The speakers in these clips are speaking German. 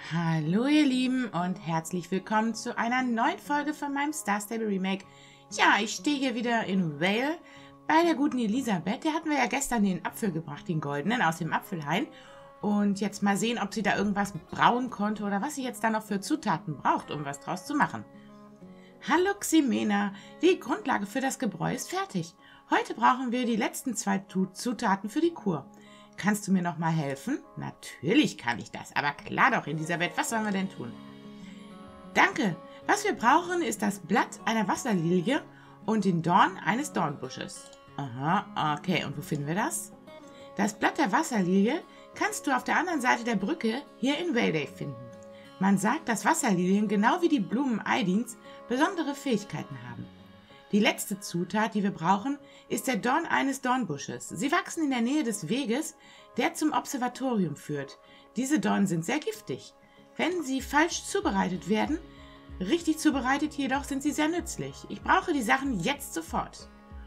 Hallo ihr Lieben und herzlich willkommen zu einer neuen Folge von meinem Star Stable Remake. Ja, ich stehe hier wieder in Vale bei der guten Elisabeth. Der hatten wir ja gestern den Apfel gebracht, den goldenen, aus dem Apfelhain. Und jetzt mal sehen, ob sie da irgendwas brauen konnte oder was sie jetzt da noch für Zutaten braucht, um was draus zu machen. Hallo Ximena, die Grundlage für das Gebräu ist fertig. Heute brauchen wir die letzten 2 Zutaten für die Kur. Kannst du mir noch mal helfen? Natürlich kann ich das, aber klar doch, Elisabeth, was sollen wir denn tun? Danke. Was wir brauchen, ist das Blatt einer Wasserlilie und den Dorn eines Dornbusches. Aha, okay, und wo finden wir das? Das Blatt der Wasserlilie kannst du auf der anderen Seite der Brücke hier in Vale finden. Man sagt, dass Wasserlilien, genau wie die Blumen Aidins, besondere Fähigkeiten haben. Die letzte Zutat, die wir brauchen, ist der Dorn eines Dornbusches. Sie wachsen in der Nähe des Weges, der zum Observatorium führt. Diese Dornen sind sehr giftig. Wenn sie falsch zubereitet werden, richtig zubereitet jedoch, sind sie sehr nützlich. Ich brauche die Sachen jetzt sofort.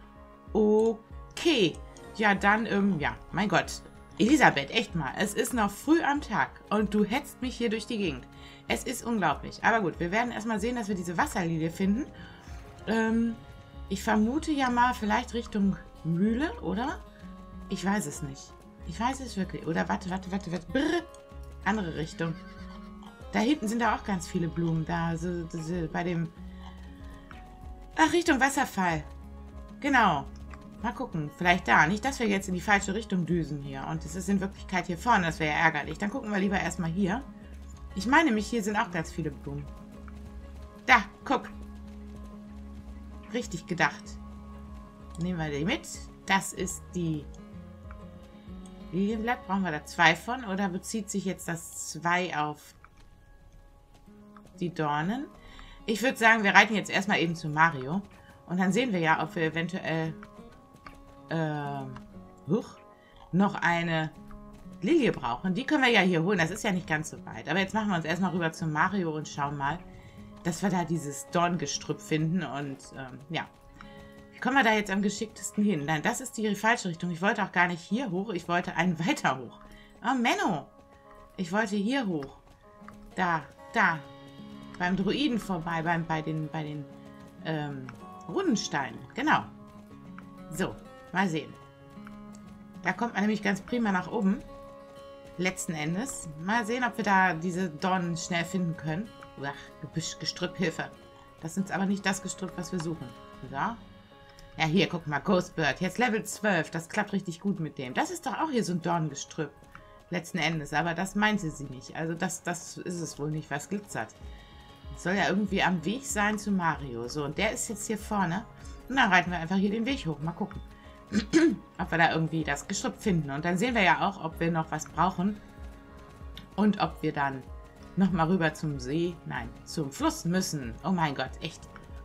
Okay. Ja, dann, ja, mein Gott. Elisabeth, echt mal, es ist noch früh am Tag und du hetzt mich hier durch die Gegend. Es ist unglaublich. Aber gut, wir werden erstmal sehen, dass wir diese Wasserlilie finden. Ich vermute ja mal vielleicht Richtung Mühle, oder? Ich weiß es nicht. Ich weiß es wirklich. Oder warte. Brrr. Andere Richtung. Da hinten sind da auch ganz viele Blumen. Da, so bei dem... Ach, Richtung Wasserfall. Genau. Mal gucken. Vielleicht da. Nicht, dass wir jetzt in die falsche Richtung düsen hier. Und es ist in Wirklichkeit hier vorne. Das wäre ja ärgerlich. Dann gucken wir lieber erstmal hier. Ich meine nämlich, hier sind auch ganz viele Blumen. Da, guck. Richtig gedacht. Nehmen wir die mit. Das ist die Lilienblatt. Brauchen wir da 2 von? Oder bezieht sich jetzt das 2 auf die Dornen? Ich würde sagen, wir reiten jetzt erstmal eben zu Mario. Und dann sehen wir ja, ob wir eventuell noch eine Lilie brauchen. Die können wir ja hier holen. Das ist ja nicht ganz so weit. Aber jetzt machen wir uns erstmal rüber zu Mario und schauen mal, dass wir da dieses Dorngestrüpp finden. Und ja, wie kommen wir da jetzt am geschicktesten hin? Nein, das ist die falsche Richtung. Ich wollte auch gar nicht hier hoch. Ich wollte einen weiter hoch. Oh, Menno. Ich wollte hier hoch. Da. Beim Druiden vorbei. Bei den Runensteinen. Genau. So, mal sehen. Da kommt man nämlich ganz prima nach oben. Letzten Endes. Mal sehen, ob wir da diese Dornen schnell finden können. Ach, Gebüsch, Gestrüpp, Hilfe. Das ist aber nicht das Gestrüpp, was wir suchen. Ja? Ja, hier, guck mal, Ghostbird. Jetzt Level 12. Das klappt richtig gut mit dem. Das ist doch auch hier so ein Dorngestrüpp. Letzten Endes. Aber das meinte sie nicht. Also das ist es wohl nicht, was glitzert. Das soll ja irgendwie am Weg sein zu Mario. So, und der ist jetzt hier vorne. Und dann reiten wir einfach hier den Weg hoch. Mal gucken, ob wir da irgendwie das Gestrüpp finden. Und dann sehen wir ja auch, ob wir noch was brauchen. Und ob wir dann nochmal rüber zum See. Nein, zum Fluss müssen. Oh mein Gott, echt.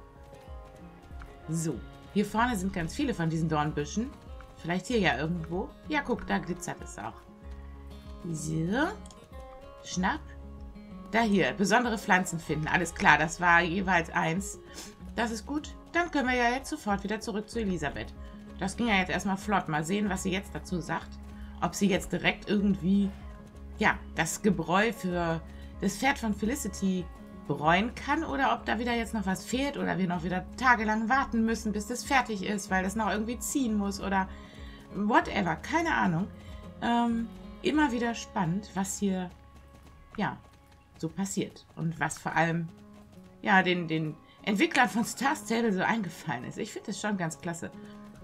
So, hier vorne sind ganz viele von diesen Dornbüschen. Vielleicht hier ja irgendwo. Ja, guck, da glitzert es auch. So. Schnapp. Da hier, besondere Pflanzen finden. Alles klar, das war jeweils 1. Das ist gut. Dann können wir ja jetzt sofort wieder zurück zu Elisabeth. Das ging ja jetzt erstmal flott. Mal sehen, was sie jetzt dazu sagt. Ob sie jetzt direkt irgendwie, ja, das Gebräu für das Pferd von Felicity bereuen kann oder ob da wieder jetzt noch was fehlt oder wir noch wieder tagelang warten müssen, bis das fertig ist, weil das noch irgendwie ziehen muss oder whatever. Keine Ahnung. Immer wieder spannend, was hier, ja, so passiert und was vor allem, ja, den Entwicklern von Star Stable so eingefallen ist. Ich finde das schon ganz klasse.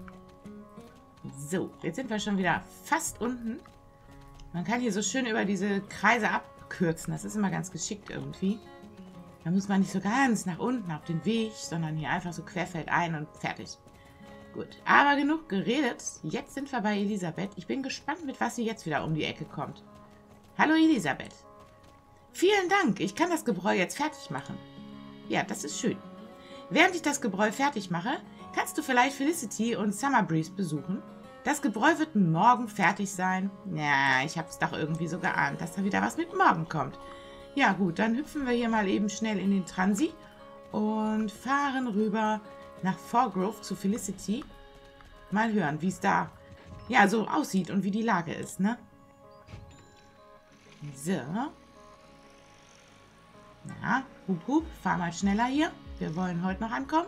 So, jetzt sind wir schon wieder fast unten. Man kann hier so schön über diese Kreise abkürzen. Das ist immer ganz geschickt irgendwie. Da muss man nicht so ganz nach unten auf den Weg, sondern hier einfach so querfeldein und fertig. Gut, aber genug geredet. Jetzt sind wir bei Elisabeth. Ich bin gespannt, mit was sie jetzt wieder um die Ecke kommt. Hallo Elisabeth. Vielen Dank, ich kann das Gebräu jetzt fertig machen. Ja, das ist schön. Während ich das Gebräu fertig mache, kannst du vielleicht Felicity und Summer Breeze besuchen. Das Gebräu wird morgen fertig sein. Ja, ich habe es doch irgendwie so geahnt, dass da wieder was mit morgen kommt. Ja gut, dann hüpfen wir hier mal eben schnell in den Transi und fahren rüber nach Forgrove zu Felicity. Mal hören, wie es da ja so aussieht und wie die Lage ist, ne? So. Ja, hup, hup, fahr mal schneller hier. Wir wollen heute noch ankommen.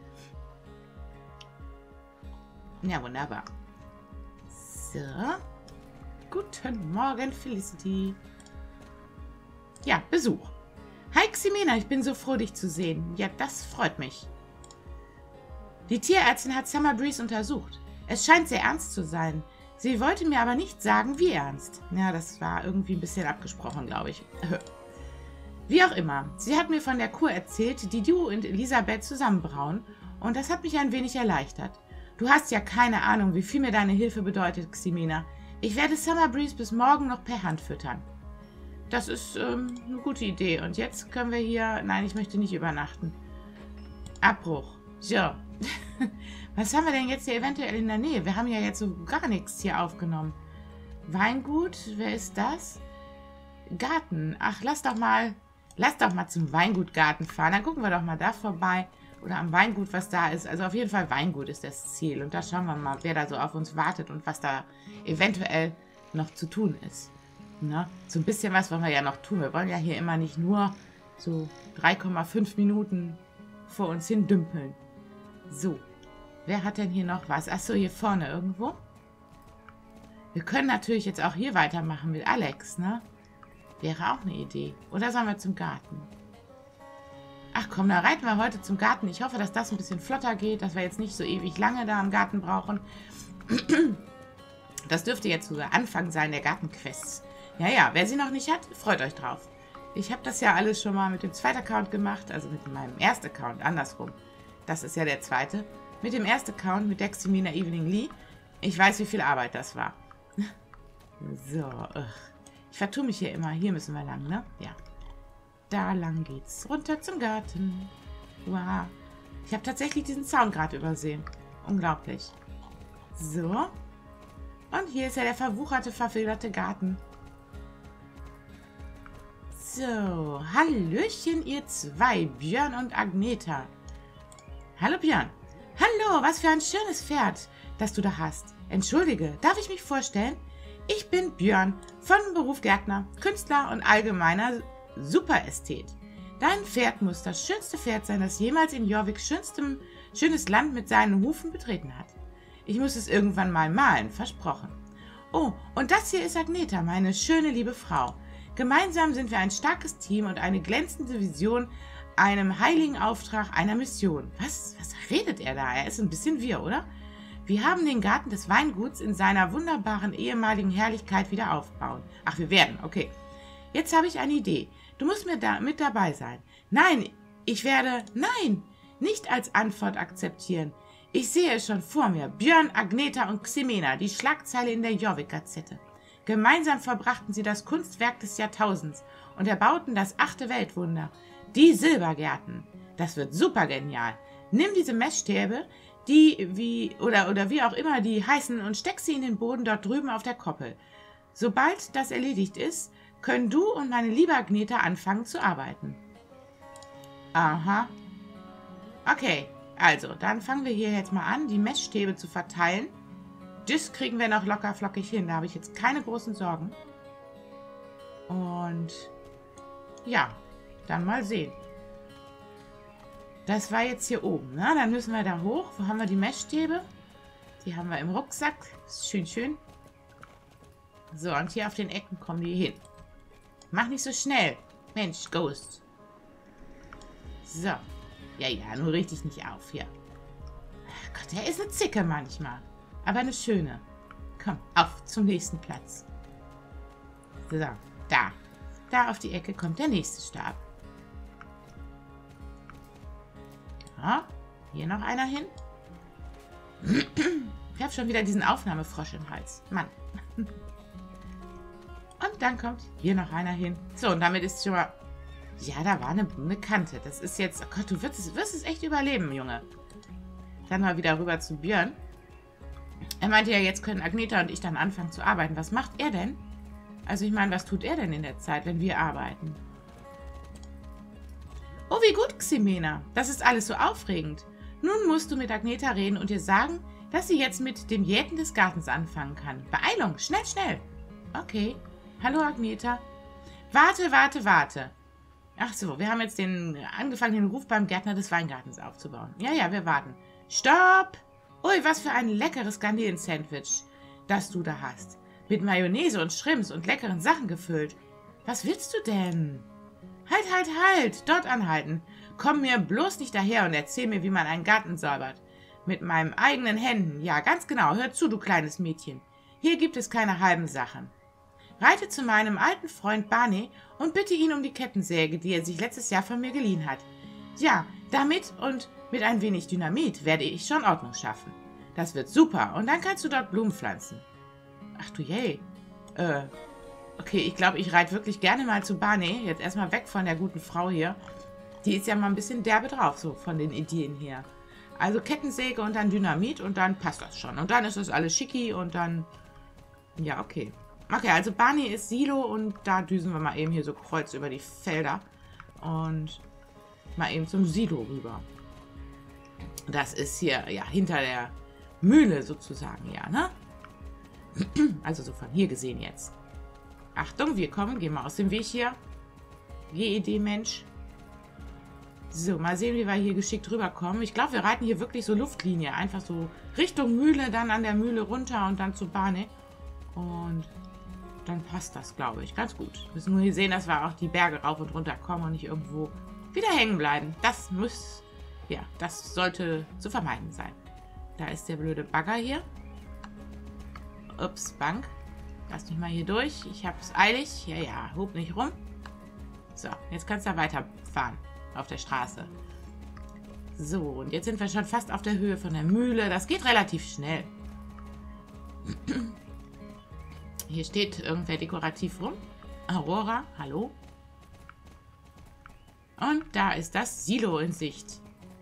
Ja, wunderbar. So. Guten Morgen, Felicity. Ja, Besuch. Hi, Ximena, ich bin so froh, dich zu sehen. Ja, das freut mich. Die Tierärztin hat Summer Breeze untersucht. Es scheint sehr ernst zu sein. Sie wollte mir aber nicht sagen, wie ernst. Ja, das war irgendwie ein bisschen abgesprochen, glaube ich. Wie auch immer, sie hat mir von der Kur erzählt, die du und Elisabeth zusammen brauen, und das hat mich ein wenig erleichtert. Du hast ja keine Ahnung, wie viel mir deine Hilfe bedeutet, Ximena. Ich werde Summer Breeze bis morgen noch per Hand füttern. Das ist eine gute Idee. Und jetzt können wir hier... Nein, ich möchte nicht übernachten. Abbruch. So. Was haben wir denn jetzt hier eventuell in der Nähe? Wir haben ja jetzt so gar nichts hier aufgenommen. Weingut, wer ist das? Garten. Ach, lass doch mal zum Weingutgarten fahren. Dann gucken wir doch mal da vorbei. Oder am Weingut, was da ist. Also auf jeden Fall Weingut ist das Ziel. Und da schauen wir mal, wer da so auf uns wartet und was da eventuell noch zu tun ist. Na, so ein bisschen was wollen wir ja noch tun. Wir wollen ja hier immer nicht nur so 3,5 Minuten vor uns hin dümpeln. So, wer hat denn hier noch was? Achso, hier vorne irgendwo. Wir können natürlich jetzt auch hier weitermachen mit Alex, ne? Wäre auch eine Idee. Oder sollen wir zum Garten? Ach komm, dann reiten wir heute zum Garten. Ich hoffe, dass das ein bisschen flotter geht, dass wir jetzt nicht so ewig lange da im Garten brauchen. Das dürfte jetzt so der Anfang sein der Gartenquests. Ja, ja, wer sie noch nicht hat, freut euch drauf. Ich habe das ja alles schon mal mit dem zweiten Account gemacht, also mit meinem ersten Account, andersrum. Das ist ja der zweite. Mit dem ersten Account, mit der Ximena Evening Lee. Ich weiß, wie viel Arbeit das war. So, ich vertue mich hier immer. Hier müssen wir lang, ne? Ja. Da lang geht's. Runter zum Garten. Wow. Ich habe tatsächlich diesen Zaun gerade übersehen. Unglaublich. So. Und hier ist ja der verwucherte, verfilterte Garten. So, hallöchen ihr zwei, Björn und Agneta. Hallo Björn. Hallo, was für ein schönes Pferd, das du da hast. Entschuldige, darf ich mich vorstellen? Ich bin Björn, von Beruf Gärtner, Künstler und allgemeiner Superästhet. Dein Pferd muss das schönste Pferd sein, das jemals in Jorviks schönes Land mit seinen Hufen betreten hat. Ich muss es irgendwann mal malen, versprochen. Oh, und das hier ist Agneta, meine schöne, liebe Frau. Gemeinsam sind wir ein starkes Team und eine glänzende Vision, einem heiligen Auftrag, einer Mission. Was redet er da? Er ist ein bisschen wirr, oder? Wir haben den Garten des Weinguts in seiner wunderbaren ehemaligen Herrlichkeit wieder aufbauen. Ach, wir werden, okay. Jetzt habe ich eine Idee. Du musst mit dabei sein. Nein, nein, nicht als Antwort akzeptieren. Ich sehe es schon vor mir. Björn, Agneta und Ximena, die Schlagzeile in der Jorvik-Gazette. Gemeinsam verbrachten sie das Kunstwerk des Jahrtausends und erbauten das 8. Weltwunder. Die Silbergärten. Das wird super genial. Nimm diese Messstäbe, wie auch immer die heißen, und steck sie in den Boden dort drüben auf der Koppel. Sobald das erledigt ist, können du und meine liebe Agneta anfangen zu arbeiten. Aha. Okay, also, dann fangen wir hier jetzt mal an, die Messstäbe zu verteilen. Das kriegen wir noch locker flockig hin. Da habe ich jetzt keine großen Sorgen. Und ja, dann mal sehen. Das war jetzt hier oben. Ne? Dann müssen wir da hoch. Wo haben wir die Messstäbe? Die haben wir im Rucksack. Ist schön, schön. So, und hier auf den Ecken kommen die hin. Mach nicht so schnell. Mensch, Ghost. So. Ja, nur richte ich nicht auf hier. Ach Gott, der ist eine Zicke manchmal. Aber eine schöne. Komm, auf zum nächsten Platz. So, da. Da auf die Ecke kommt der nächste Stab. Ja, hier noch einer hin. Ich habe schon wieder diesen Aufnahmefrosch im Hals. Mann. Und dann kommt hier noch einer hin. So, und damit ist schon mal... Ja, da war eine Kante. Das ist jetzt... Oh Gott, du wirst es echt überleben, Junge. Dann mal wieder rüber zu Björn. Er meinte ja, jetzt können Agneta und ich dann anfangen zu arbeiten. Was macht er denn? Also ich meine, was tut er denn in der Zeit, wenn wir arbeiten? Oh, wie gut, Ximena. Das ist alles so aufregend. Nun musst du mit Agneta reden und ihr sagen, dass sie jetzt mit dem Jäten des Gartens anfangen kann. Beeilung, schnell, schnell. Okay. Hallo, Agneta. Warte. Ach so, wir haben jetzt angefangen, den Ruf beim Gärtner des Weingartens aufzubauen. Ja, ja, wir warten. Stopp! Ui, was für ein leckeres Garnelen-Sandwich, das du da hast. Mit Mayonnaise und Shrimps und leckeren Sachen gefüllt. Was willst du denn? Halt, halt, halt! Dort anhalten. Komm mir bloß nicht daher und erzähl mir, wie man einen Garten säubert. Mit meinen eigenen Händen. Ja, ganz genau. Hör zu, du kleines Mädchen. Hier gibt es keine halben Sachen. Reite zu meinem alten Freund Barney und bitte ihn um die Kettensäge, die er sich letztes Jahr von mir geliehen hat. Ja, damit und mit ein wenig Dynamit werde ich schon Ordnung schaffen. Das wird super und dann kannst du dort Blumen pflanzen. Ach du je. Okay, ich glaube, ich reite wirklich gerne mal zu Barney. Jetzt erstmal weg von der guten Frau hier. Die ist ja mal ein bisschen derbe drauf, so von den Ideen her. Also Kettensäge und dann Dynamit und dann passt das schon. Und dann ist das alles schicki und dann... Ja, okay. Okay, also Barney ist Silo und da düsen wir mal eben hier so kreuz über die Felder. Und mal eben zum Silo rüber. Das ist hier, ja, hinter der Mühle sozusagen, ja, ne? Also so von hier gesehen jetzt. Achtung, wir kommen, gehen mal aus dem Weg hier. Je Idee, Mensch. So, mal sehen, wie wir hier geschickt rüberkommen. Ich glaube, wir reiten hier wirklich so Luftlinie. Einfach so Richtung Mühle, dann an der Mühle runter und dann zu Barney. Und dann passt das, glaube ich, ganz gut. Wir müssen nur hier sehen, dass wir auch die Berge rauf und runter kommen und nicht irgendwo wieder hängen bleiben. Das das sollte zu vermeiden sein. Da ist der blöde Bagger hier. Ups, Bank. Lass mich mal hier durch. Ich habe es eilig. Ja, ja, hub nicht rum. So, jetzt kannst du da weiterfahren auf der Straße. So, und jetzt sind wir schon fast auf der Höhe von der Mühle. Das geht relativ schnell. Hier steht irgendwer dekorativ rum. Aurora, hallo. Und da ist das Silo in Sicht.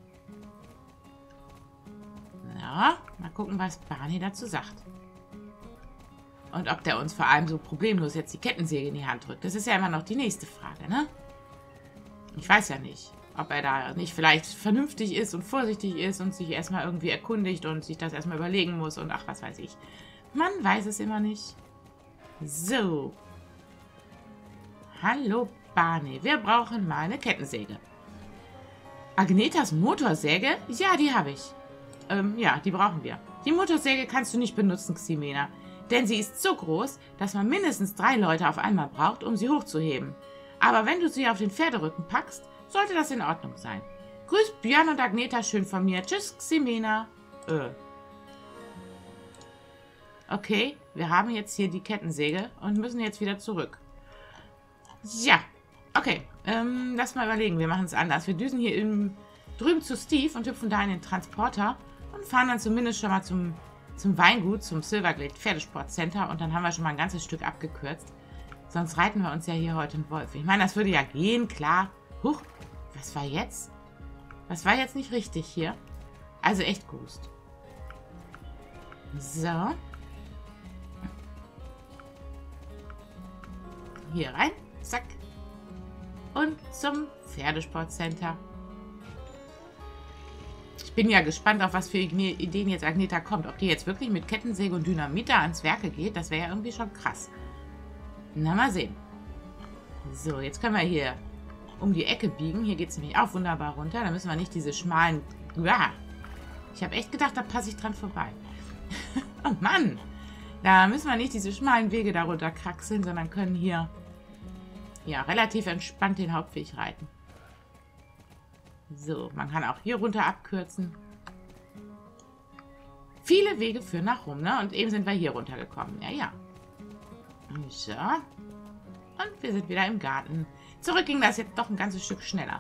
Ja, mal gucken, was Barney dazu sagt. Und ob der uns vor allem so problemlos jetzt die Kettensäge in die Hand drückt. Das ist ja immer noch die nächste Frage, ne? Ich weiß ja nicht, ob er da nicht vielleicht vernünftig ist und vorsichtig ist und sich erstmal irgendwie erkundigt und sich das erstmal überlegen muss und ach, was weiß ich. Man weiß es immer nicht. So. Hallo, Barney. Wir brauchen mal eine Kettensäge. Agnetas Motorsäge? Ja, die habe ich. Ja, die brauchen wir. Die Motorsäge kannst du nicht benutzen, Ximena. Denn sie ist so groß, dass man mindestens 3 Leute auf einmal braucht, um sie hochzuheben. Aber wenn du sie auf den Pferderücken packst, sollte das in Ordnung sein. Grüß Björn und Agneta schön von mir. Tschüss, Ximena. Okay, wir haben jetzt hier die Kettensäge und müssen jetzt wieder zurück. Ja, okay. Lass mal überlegen, wir machen es anders. Wir düsen hier drüben zu Steve und hüpfen da in den Transporter und fahren dann zumindest schon mal zum Weingut, zum Silverglade Pferdesportcenter und dann haben wir schon mal ein ganzes Stück abgekürzt. Sonst reiten wir uns ja hier heute einen Wolf. Ich meine, das würde ja gehen, klar. Huch, was war jetzt? Was war jetzt nicht richtig hier? Also echt gut. So. Hier rein. Zack. Und zum Pferdesportcenter. Ich bin ja gespannt, auf was für Ideen jetzt Agneta kommt. Ob die jetzt wirklich mit Kettensäge und Dynamit da ans Werke geht, das wäre ja irgendwie schon krass. Na, mal sehen. So, jetzt können wir hier um die Ecke biegen. Hier geht es nämlich auch wunderbar runter. Da müssen wir nicht diese schmalen... Ja, ich habe echt gedacht, da passe ich dran vorbei. Oh Mann! Da müssen wir nicht diese schmalen Wege darunter kraxeln, sondern können hier ja relativ entspannt den Hauptweg reiten. So, man kann auch hier runter abkürzen. Viele Wege führen nach rum, ne? Und eben sind wir hier runtergekommen. Ja, ja. So. Und wir sind wieder im Garten. Zurück ging das jetzt doch ein ganzes Stück schneller.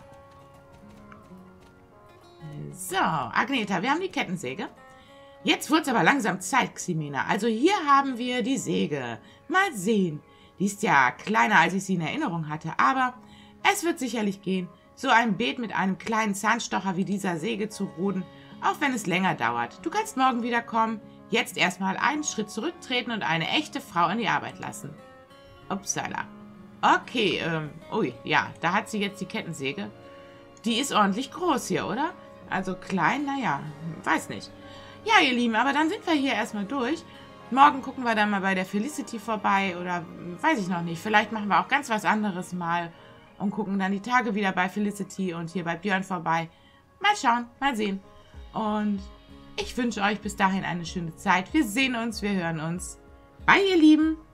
So, Agneta, wir haben die Kettensäge. Jetzt wird es aber langsam Zeit, Ximena. Also hier haben wir die Säge. Mal sehen. Die ist ja kleiner, als ich sie in Erinnerung hatte. Aber es wird sicherlich gehen, so ein Beet mit einem kleinen Zahnstocher wie dieser Säge zu roden, auch wenn es länger dauert. Du kannst morgen wiederkommen. Jetzt erstmal einen Schritt zurücktreten und eine echte Frau an die Arbeit lassen. Upsala. Okay, ui, ja, da hat sie jetzt die Kettensäge. Die ist ordentlich groß hier, oder? Also klein, naja, weiß nicht. Ja, ihr Lieben, aber dann sind wir hier erstmal durch. Morgen gucken wir dann mal bei der Felicity vorbei oder weiß ich noch nicht. Vielleicht machen wir auch ganz was anderes mal. und gucken dann die Tage wieder bei Felicity und hier bei Björn vorbei. Mal schauen, mal sehen. Und ich wünsche euch bis dahin eine schöne Zeit. Wir sehen uns, wir hören uns. Bye, ihr Lieben!